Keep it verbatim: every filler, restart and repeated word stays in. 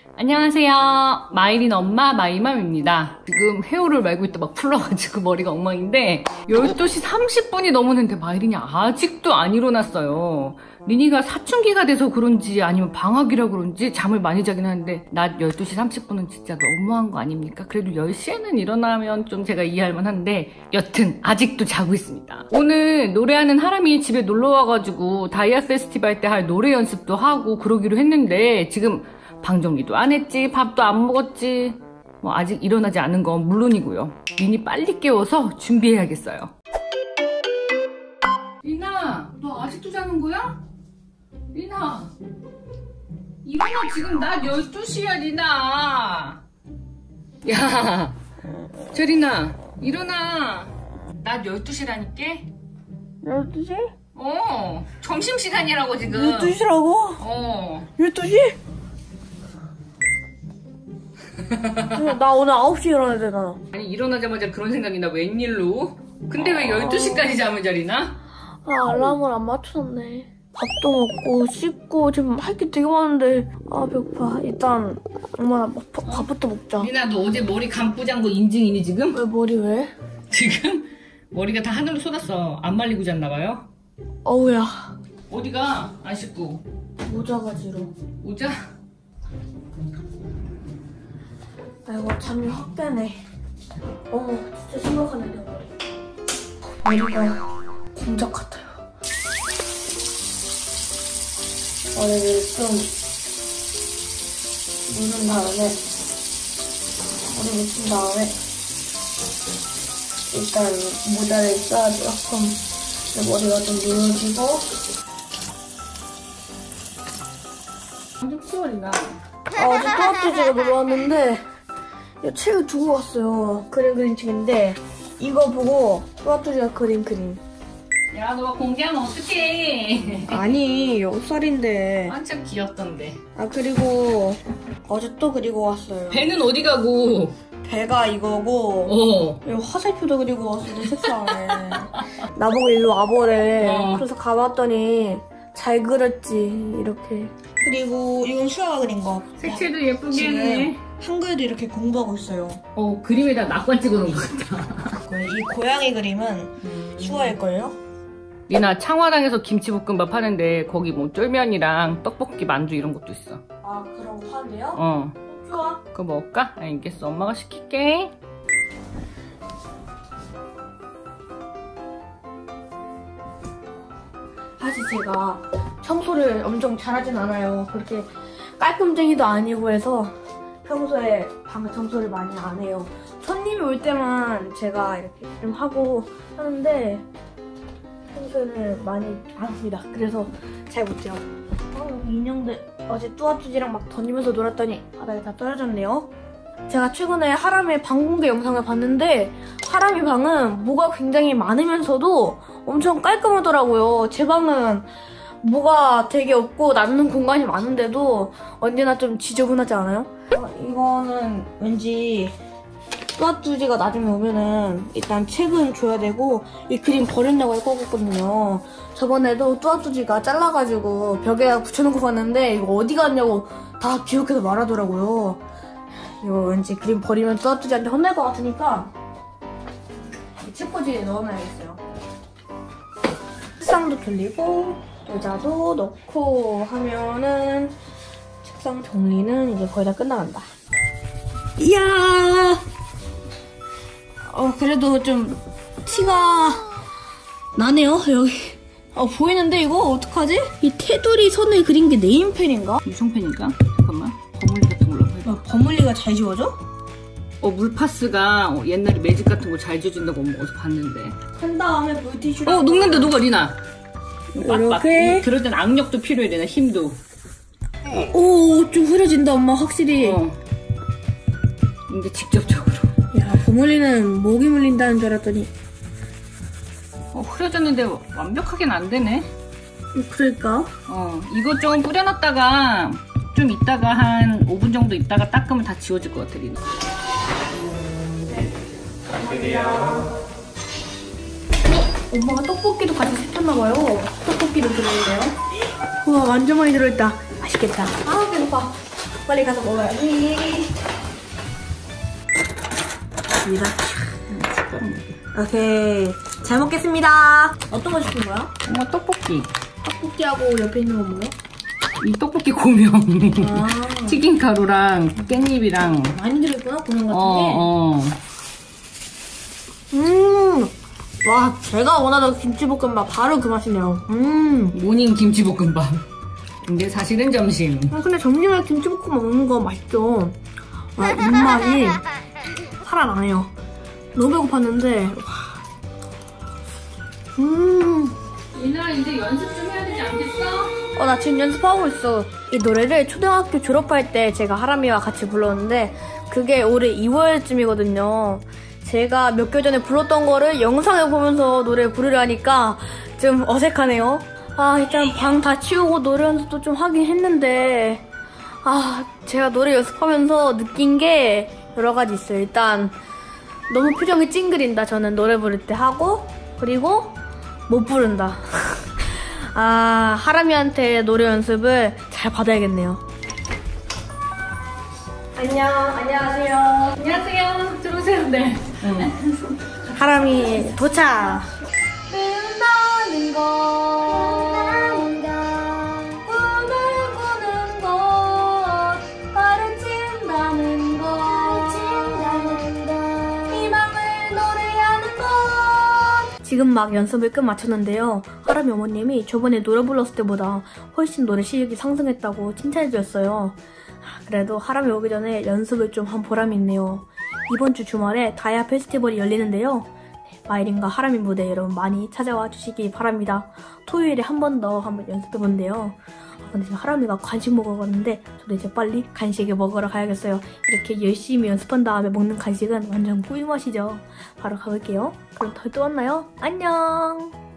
안녕하세요. 마이린 엄마 마이맘입니다. 지금 헤어를 말고 있다 막 풀러가지고 머리가 엉망인데 열두 시 삼십 분이 넘었는데 마이린이 아직도 안 일어났어요. 리니가 사춘기가 돼서 그런지 아니면 방학이라 그런지 잠을 많이 자긴 하는데 낮 열두 시 삼십 분은 진짜 너무한 거 아닙니까? 그래도 열 시에는 일어나면 좀 제가 이해할 만한데 여튼 아직도 자고 있습니다. 오늘 노래하는 하람이 집에 놀러 와가지고 다이아 페스티벌 때 할 노래 연습도 하고 그러기로 했는데 지금 방 정리도 안 했지, 밥도 안 먹었지. 뭐 아직 일어나지 않은 건 물론이고요. 리니 빨리 깨워서 준비해야겠어요. 리나, 너 아직도 자는 거야? 리나, 일어나. 지금 낮 열두 시야 리나. 야, 저 리나 일어나. 낮 열두 시라니까. 열두 시? 어, 점심시간이라고 지금. 열두 시라고? 어. 열두 시? 나 오늘 아홉 시에 일어나야 되잖아. 아니 일어나자마자 그런 생각이 나. 웬일로? 근데 왜 열두 시까지 잠을 자리나? 아, 알람을 안 맞춰놨네. 밥도 먹고 씻고 지금 할 게 되게 많은데 아 배고파. 일단 엄마 나 밥, 밥부터 먹자. 리나 너 어제 머리 감고 잔 거 인증이니 지금? 왜 머리 왜? 지금? 머리가 다 하늘로 쏟았어. 안 말리고 잤나봐요? 어우야. 어디가? 안 씻고. 모자 가지러. 모자? 아이고 잠이 확 깨네. 어머 진짜 심각하네 내 머리. 머리가 공작 같아요. 머리를 좀 무는 다음에 머리 묻힌 다음에 일단 모자를 써야지 조금 내 머리가 좀 누러지고. 좀 치워 리나. 아, 어제 또아뚜지가 놀러 왔는데 이 책을 두고 왔어요. 그림 그린 책인데 이거 보고 또아뚜지가 그린 그림. 야 너 공개하면 어떡해. 아니 여섯 살인데. 한참 귀엽던데. 아 그리고 어제 또 그리고 왔어요. 배는 어디 가고? 배가 이거고 어. 이거 화살표도 그리고 왔어요. 색상에. 나보고 일로 와보래. 어. 그래서 가봤더니 잘 그렸지 이렇게. 그리고 이건 수아가 그린 거. 색채도 예쁘게 했네. 한글도 이렇게 공부하고 있어요. 어 그림에다 낙관 찍어놓은 것 같다. 이 고양이 그림은 음. 수아일걸요? 리나 창화당에서 김치볶음밥 하는데 거기 뭐 쫄면이랑 떡볶이 만두 이런 것도 있어. 아 그런 거 파는데요? 어. 좋아. 그거 먹을까? 알겠어. 엄마가 시킬게. 사실 제가 청소를 엄청 잘하진 않아요. 그렇게 깔끔쟁이도 아니고 해서 평소에 방 청소를 많이 안 해요. 손님이 올 때만 제가 이렇게 좀 하고 하는데 평소에는 많이 안 합니다. 그래서 잘 못해요. 어, 여기 인형들 어제 뚜아뚜지랑 막 던지면서 놀았더니 바닥에 다 떨어졌네요. 제가 최근에 하람의 방 공개 영상을 봤는데 하람이 방은 뭐가 굉장히 많으면서도 엄청 깔끔하더라고요. 제 방은 뭐가 되게 없고 남는 공간이 많은데도 언제나 좀 지저분하지 않아요? 어, 이거는 왠지 뚜아뚜지가 나중에 오면은 일단 책은 줘야 되고 이 그림 버린다고 할 거거든요. 저번에도 뚜아뚜지가 잘라가지고 벽에 붙여놓고 갔는데 이거 어디 갔냐고 다 기억해서 말하더라고요. 이거 왠지 그림 버리면 뚜아뚜지한테 혼날 것 같으니까 이 책꽂이에 넣어놔야겠어요. 책상도 돌리고 의자도 넣고 하면은 책상 정리는 이제 거의 다 끝나간다. 이야! 어, 그래도 좀 티가 나네요, 여기. 어, 보이는데 이거 어떡하지? 이 테두리 선을 그린 게 네임펜인가? 유성펜인가? 잠깐만. 버물리 같은 걸로 해봐. 어, 버물리가 잘 지워져? 어, 물파스가 어, 옛날에 매직 같은 거 잘 지워준다고 어디서 봤는데. 한 다음에 물티슈를. 어, 녹는다, 녹아, 리나. 이렇게. 그럴 땐 악력도 필요해, 되나? 힘도. 오, 좀 흐려진다, 엄마, 확실히. 어. 근데 직접적으로. 야, 버물리는 목이 물린다는 줄 알았더니. 어, 흐려졌는데 완벽하게는 안 되네. 그럴까? 어, 이거 좀 뿌려놨다가 좀 있다가 한 오 분 정도 있다가 닦으면 다 지워질 것 같아, 리나. 엄마가 떡볶이도 같이 시켰나봐요. 떡볶이도 들어있네요. 우와, 완전 많이 들어있다. 맛있겠다. 아, 배고파. 빨리 가서 먹어야지. 오케이, 잘 먹겠습니다. 어떤 거 시킨 거야? 엄마 떡볶이. 떡볶이하고 옆에 있는 건 뭐야? 이 떡볶이 고명. 아. 튀김가루랑 깻잎이랑. 많이 들어있구나, 고명 같은 어, 게. 어. 음, 와, 제가 원하던 김치볶음밥 바로 그 맛이네요. 음. 모닝 김치볶음밥. 근데 사실은 점심. 아, 근데 점심에 김치볶음밥 먹는 거 맛있죠? 와, 입맛이 살아나네요. 너무 배고팠는데. 음. 얘들아, 이제 연습 좀 해야 되지 않겠어? 어, 나 지금 연습하고 있어. 이 노래를 초등학교 졸업할 때 제가 하람이와 같이 불렀는데 그게 올해 이월쯤이거든요. 제가 몇 개월 전에 불렀던 거를 영상을 보면서 노래 부르려 하니까 좀 어색하네요. 아, 일단 방 다 치우고 노래 연습도 좀 하긴 했는데 아, 제가 노래 연습하면서 느낀 게 여러 가지 있어요. 일단 너무 표정이 찡그린다. 저는 노래 부를 때 하고, 그리고 못 부른다. 아, 하람이한테 노래 연습을 잘 받아야겠네요. 안녕, 안녕하세요. 안녕하세요. 들어오세요. 네. 응. 하람이 도착. 빛나는 것, 꿈을 꾸는 것, 가르친다는 것, 희망을 노래하는 것. 지금 막 연습을 끝 마쳤는데요. 하람이 어머님이 저번에 노래 불렀을 때보다 훨씬 노래 실력이 상승했다고 칭찬해주셨어요. 그래도 하람이 오기 전에 연습을 좀 한 보람이 있네요. 이번 주 주말에 다이아 페스티벌이 열리는데요. 마이린과 하람이 무대 여러분 많이 찾아와 주시기 바랍니다. 토요일에 한 번 더 한번 연습해본대요. 근데 지금 하람이가 간식 먹으러 갔는데 저도 이제 빨리 간식을 먹으러 가야겠어요. 이렇게 열심히 연습한 다음에 먹는 간식은 완전 꿀맛이죠. 바로 가볼게요. 그럼 다음에 또 만나요. 안녕.